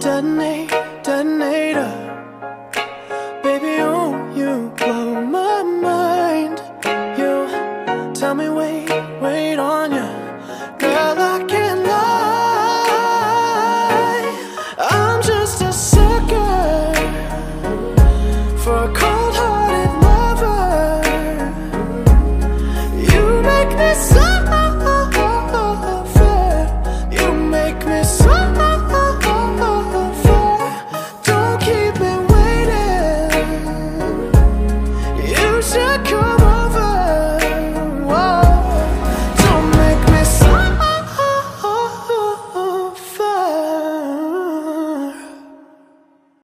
detonate, detonator. Baby, oh, you blow my mind. You tell me wait, wait on